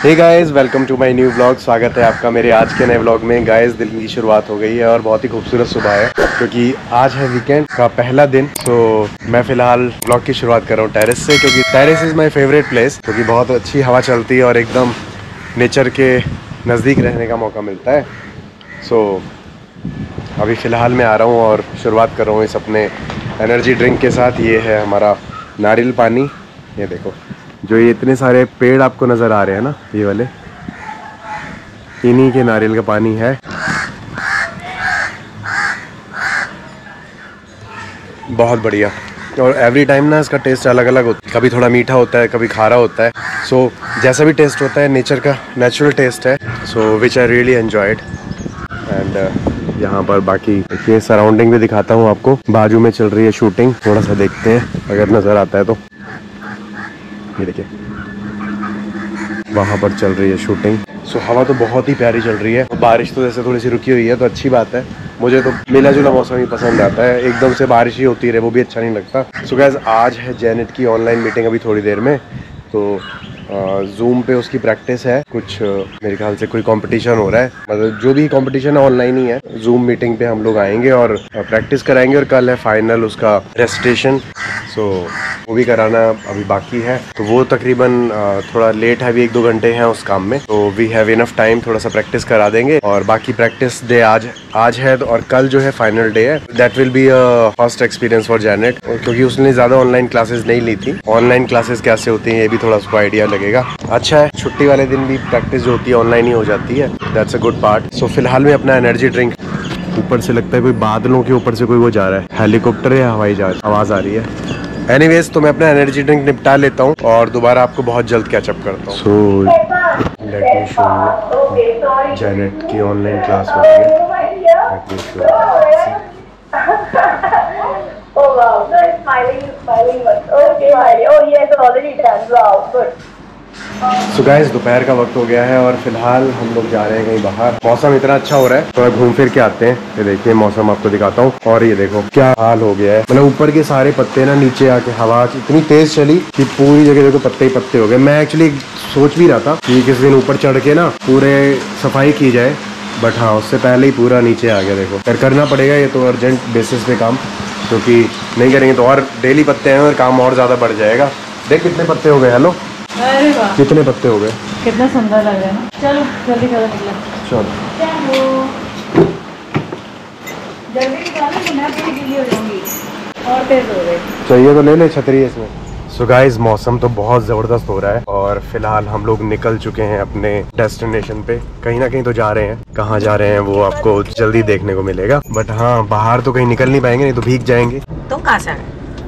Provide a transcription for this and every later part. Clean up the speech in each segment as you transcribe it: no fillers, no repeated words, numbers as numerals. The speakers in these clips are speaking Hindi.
Hey guys, welcome to my new vlog. स्वागत है आपका मेरे आज के नए व्लॉग में। गाइस, दिन की शुरुआत हो गई है और बहुत ही खूबसूरत सुबह है क्योंकि आज है वीकेंड का पहला दिन। तो मैं फिलहाल व्लॉग की शुरुआत कर रहा हूँ टेरेस से, क्योंकि terrace is my favourite place, क्योंकि बहुत अच्छी हवा चलती है और एकदम नेचर के नज़दीक रहने का मौका मिलता है। सो अभी फ़िलहाल मैं आ रहा हूँ और शुरुआत कर रहा हूँ इस अपने एनर्जी ड्रिंक के साथ। ये है हमारा नारियल पानी। ये देखो, जो ये इतने सारे पेड़ आपको नज़र आ रहे हैं ना, ये वाले, इन्हीं के नारियल का पानी है। बहुत बढ़िया। और एवरी टाइम ना इसका टेस्ट अलग अलग होता है, कभी थोड़ा मीठा होता है, कभी खारा होता है। सो जैसा भी टेस्ट होता है, नेचर का नेचुरल टेस्ट है। So which I really enjoyed. And यहाँ पर बाकी ये सराउंडिंग भी दिखाता हूँ आपको। बाजू में चल रही है शूटिंग, थोड़ा सा देखते हैं अगर नज़र आता है तो। ये देखिए, वहाँ पर चल रही है शूटिंग। सो हवा तो बहुत ही प्यारी चल रही है। बारिश तो जैसे थोड़ी सी रुकी हुई है, तो अच्छी बात है। मुझे तो मिला जुला मौसम ही पसंद आता है। एकदम से बारिश ही होती रहे वो भी अच्छा नहीं लगता। सो गाइस, आज है जेनेट की ऑनलाइन मीटिंग अभी थोड़ी देर में। तो जूम पे उसकी प्रैक्टिस है। कुछ मेरे ख्याल से कोई कंपटीशन हो रहा है, मतलब जो भी कंपटीशन है ऑनलाइन ही है। जूम मीटिंग पे हम लोग आएंगे और प्रैक्टिस कराएंगे, और कल है फाइनल उसका रेजिस्ट्रेशन। सो वो भी कराना अभी बाकी है। तो वो तकरीबन थोड़ा लेट है, अभी 1-2 घंटे हैं उस काम में। तो वी हैव इनफ टाइम, थोड़ा सा प्रैक्टिस करा देंगे। और बाकी प्रैक्टिस डे आज है, और कल जो है फाइनल डे है। That will be a first experience for Janet, क्योंकि उसने ज़्यादा ऑनलाइन क्लासेस नहीं ली थी। ऑनलाइन क्लासेस कैसे होती हैं ये भी थोड़ा उसको आइडिया लगेगा। अच्छा है, छुट्टी वाले दिन भी प्रैक्टिस जो होती है ऑनलाइन ही हो जाती है। That's a good part. So फिलहाल में अपना एनर्जी ड्रिंक, ऊपर से लगता है कोई बादलों के ऊपर से कोई वो जा रहा है, हेलीकॉप्टर या हवाई जहाज, आवाज़ आ रही है। एनीवेज, तो मैं अपना एनर्जी ड्रिंक निपटा लेता हूँ और दोबारा आपको बहुत जल्द कैचअप करता हूँ। So let me show you, Janet की ऑनलाइन क्लास हो रही है। Let me show you. Oh wow, no, smiling one. Okay, Miley. Oh yes, already done. Wow, good. So guys, दोपहर का वक्त हो गया है और फिलहाल हम लोग जा रहे हैं कहीं बाहर। मौसम इतना अच्छा हो रहा है, तो घूम फिर के आते हैं। ये देखिए, मौसम आपको दिखाता हूँ। और ये देखो क्या हाल हो गया है, मतलब ऊपर के सारे पत्ते ना नीचे आके हवा इतनी तेज चली कि पूरी जगह देखो पत्ते ही पत्ते हो गए। मैं एक्चुअली सोच भी रहा था कि किसी दिन ऊपर चढ़ के ना पूरे सफाई की जाए, बट हाँ, उससे पहले ही पूरा नीचे आ गया। देखो, फिर करना पड़ेगा ये तो अर्जेंट बेसिस पे काम, क्योंकि नहीं करेंगे तो और डेली पत्ते हैं और काम और ज़्यादा बढ़ जाएगा। देख कितने पत्ते हो गए। हेलो, अरे वाह, कितने पत्ते हो गए। कितना सुंदर लग रहा है। चलो जल्दी करो, निकलो। चलो जल्दी निकालो, तो मैं पूरी गीली हो जाऊंगी और तेज हो गई। चाहिए तो ले ले, छतरी है इसमें। सो गाइस, मौसम तो बहुत ज़बरदस्त हो रहा है और फिलहाल हम लोग निकल चुके हैं अपने डेस्टिनेशन पे। कहीं ना कहीं तो जा रहे हैं, कहाँ जा रहे हैं वो आपको जल्दी देखने को मिलेगा। बट हाँ, बाहर तो कहीं निकल नहीं पाएंगे, नहीं तो भीग जाएंगे। तुम कहाँ से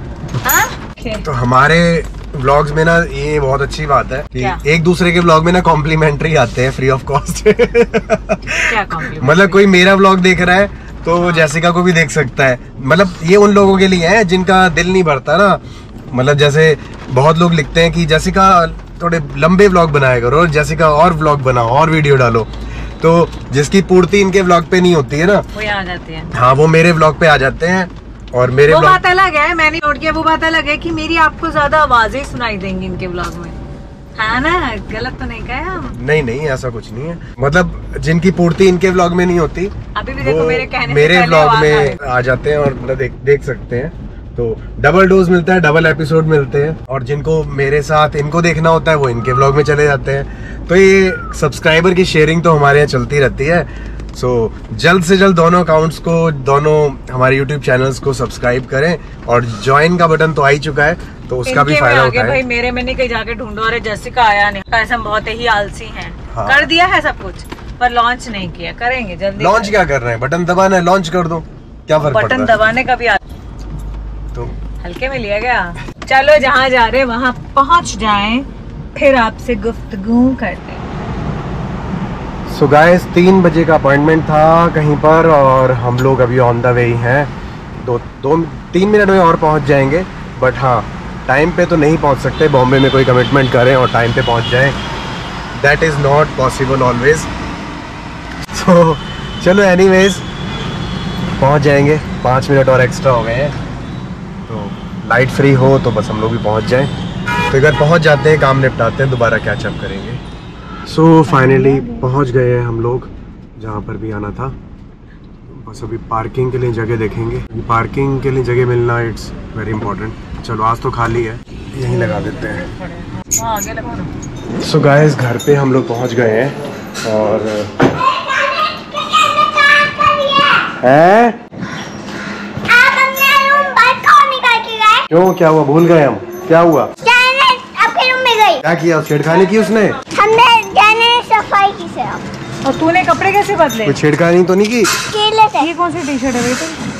आए? तो हमारे व्लॉग्स में ना ये बहुत अच्छी बात है कि एक दूसरे के व्लॉग में ना कॉम्प्लीमेंट्री आते हैं, फ्री ऑफ कॉस्ट। क्या कॉम्प्लीमेंट्री? मतलब कोई मेरा व्लॉग देख रहा है तो वो जैसिका को भी देख सकता है। मतलब ये उन लोगों के लिए है जिनका दिल नहीं भरता ना। मतलब जैसे बहुत लोग लिखते हैं कि जैसिका थोड़े लंबे व्लॉग बनाया करो, और जैसिका और व्लॉग बनाओ और वीडियो डालो। तो जिसकी पूर्ति इनके व्लॉग पे नहीं होती है ना, वो आ जाती है। हाँ, वो मेरे व्लॉग पे आ जाते हैं। और मेरे वो बात अलग है, मैंने नोट किया, वो बात अलग है कि मेरी आपको ज्यादा आवाजें सुनाई देंगी इनके व्लॉग में, है ना? गलत तो नहीं कहा हम? नहीं, ऐसा कुछ नहीं है। मतलब जिनकी पूर्ति इनके व्लॉग में नहीं होती, अभी भी देखो मेरे कहने मेरे व्लॉग में आ जाते हैं और मतलब देख सकते हैं। तो डबल डोज मिलता है, डबल एपिसोड मिलते हैं। और जिनको मेरे साथ इनको देखना होता है वो इनके व्लॉग में चले जाते हैं। तो ये सब्सक्राइबर की शेयरिंग तो हमारे यहाँ चलती रहती है। सो जल्द से जल्द दोनों अकाउंट्स को, दोनों हमारे यूट्यूब चैनल्स को सब्सक्राइब करें, और ज्वाइन का बटन तो आ ही चुका है, तो उसका भी फायदा उठाएं। भाई मेरे में नहीं कहीं जाके ढूंढो। अरे जैसिका आया नहीं, ऐसा बहुत ही आलसी हैं। हाँ। कर दिया है सब कुछ, पर लॉन्च नहीं किया। करेंगे जल्दी। लॉन्च क्या कर रहे हैं? बटन दबाना है, लॉन्च कर दो, क्या फर्क पड़ता है? बटन दबाने का भी तो हल्के में लिया गया। चलो जहाँ जा रहे वहाँ पहुँच जाएं, फिर आपसे गुफ्तगू करते हैं। सो गाइस, 3 बजे का अपॉइंटमेंट था कहीं पर, और हम लोग अभी ऑन द वे ही हैं। 2-3 मिनट में और पहुंच जाएंगे। बट हाँ, टाइम पे तो नहीं पहुंच सकते। बॉम्बे में कोई कमिटमेंट करें और टाइम पे पहुंच जाएं, that is not possible always. So चलो, एनीवेज पहुंच जाएंगे। 5 मिनट और एक्स्ट्रा हो गए हैं, तो लाइट फ्री हो तो बस हम लोग भी पहुंच जाएं। तो एक बार पहुंच जाते हैं, काम निपटाते हैं, दोबारा कैचअप करेंगे। सो फाइनली पहुंच गए हैं हम लोग जहाँ पर भी आना था। बस अभी पार्किंग के लिए जगह देखेंगे। पार्किंग के लिए जगह मिलना इट्स वेरी इंपॉर्टेंट। चलो आज तो खाली है, यहीं लगा देते हैं। सो गाइस घर पे हम लोग पहुंच गए हैं और क्यों, क्या हुआ? भूल गए हम? क्या हुआ? आपके रूम में गई। क्या किया? छेड़खानी की उसने? हमने सफाई की सिर्फ। और तूने कपड़े कैसे बदले? कोई छेड़खानी तो नहीं की? ये कौन सी टी शर्ट है भाई?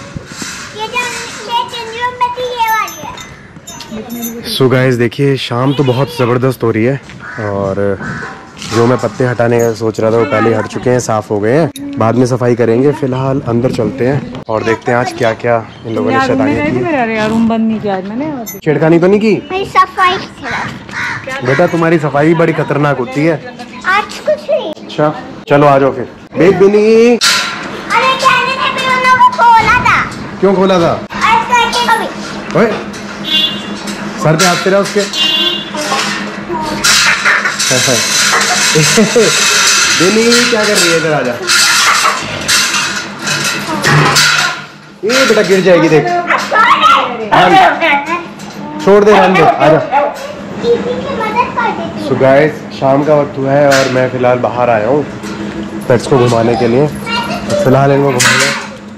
सो गाइस देखिए शाम तो बहुत ज़बरदस्त हो रही है और जो मैं पत्ते हटाने का सोच रहा था वो पहले हट चुके हैं, साफ हो गए हैं। बाद में सफाई करेंगे। फिलहाल अंदर चलते हैं और देखते हैं आज क्या क्या इन लोगों ने शैतानी की। यार रूम बंद नहीं किया आज मैंने। छेड़खानी तो नहीं की? सफाई बेटा तुम्हारी सफाई बड़ी खतरनाक होती है। आज कुछ नहीं। अच्छा चलो आ जाओ फिर। बेग भी नहीं। अरे कहने ने भी उन लोगों को खोला था। क्यों खोला था? ओए सर पे हाथ तेरा उसके। बेनी क्या कर रही है? इधर आजा। ये बेटा गिर जाएगी देख। छोड़ दे, रहने दे, आजा। सो गाइस शाम का वक्त हुआ है और मैं फिलहाल बाहर आया हूँ पेट्स को घुमाने के लिए। तो फिलहाल इनको घुमाएंगे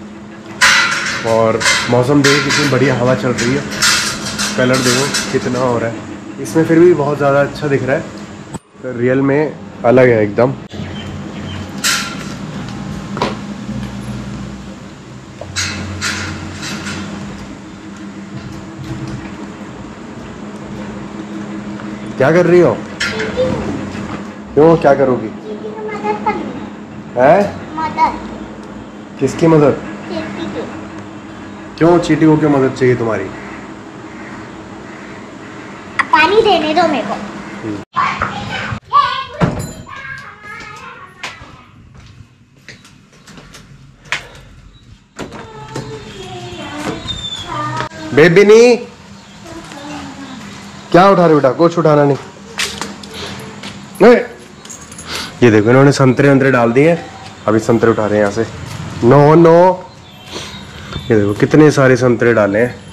और मौसम देखिए कितनी बढ़िया हवा चल रही है। कलर देखो कितना हो रहा है इसमें, फिर भी बहुत ज़्यादा अच्छा दिख रहा है। तो रियल में अलग है एकदम। क्या कर रही हो? क्यों, क्या करोगी? है? मदद। किसकी मदद? क्यों चीटी को क्यों मदद चाहिए तुम्हारी? पानी देने दो मेरे को। बेबी नहीं, क्या उठा रहे बेटा? कुछ उठाना नहीं। ये देखो इन्होंने संतरे वंतरे डाल दिए, अभी संतरे उठा रहे हैं यहाँ से। नो नो, ये देखो कितने सारे संतरे डाले हैं।